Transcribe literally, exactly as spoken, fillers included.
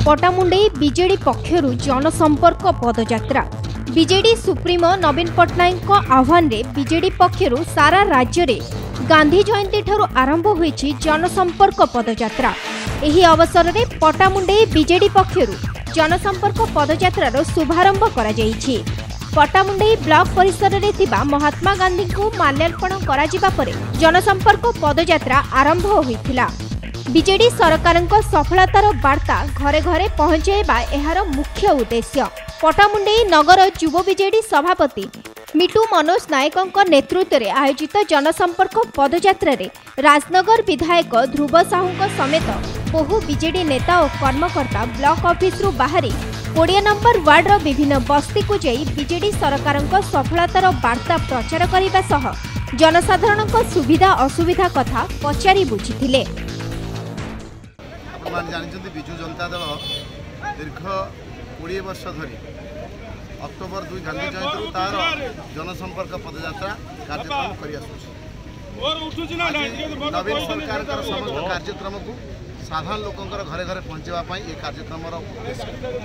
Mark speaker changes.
Speaker 1: पटामुंडई BJD पक्षर जनसंपर्क पदयात्रा। बीजेडी सुप्रीमो नवीन पट्टनायक आह्वान रे बीजेडी पक्षर सारा राज्य रे गांधी जयंती ठारू आरंभ होईछि जनसंपर्क पदयात्रा। एही अवसर रे पटामुंडई बीजेडी पक्षर जनसंपर्क पदयात्रार शुभारंभ करा जाईछि। पटामुंडई ब्लॉक परिसर रे थिबा महात्मा गांधी को माल्यार्पण करा जिबा परे जनसंपर्क पदयात्रा आरंभ होईथिला। बीजेडी सरकारक सफलतार वार्ता घरे घरे पहुंचाइबा एहार मुख्य उद्देश्य। पटामुंडई नगर युव बीजेडी सभापति मिटू मनोज नायक नेतृत्व में आयोजित जनसंपर्क पदयात्रा रे राजनगर विधायक ध्रुव साहू समेत बहु बीजेडी नेता और कर्मकर्ता ब्लॉक ऑफिस रु बाहरी कोड़े नंबर वार्डर विभिन्न बस्ती को जाई बीजेडी सरकारक सफलतार वार्ता प्रचार करने सह जनसाधारण सुविधा असुविधा कथा पचारि बुझिथिले।
Speaker 2: विजु जनता दल दीर्घ कोड़े वर्ष धरी अक्टोबर दुई गांधी जयंती तार जनसंपर्क पदयात्रा कार्यक्रम कर नवीन सरकार समस्त कार्यक्रम को साधारण लोक घरे घरे पहुँचापी ये कार्यक्रम उद्देश्य।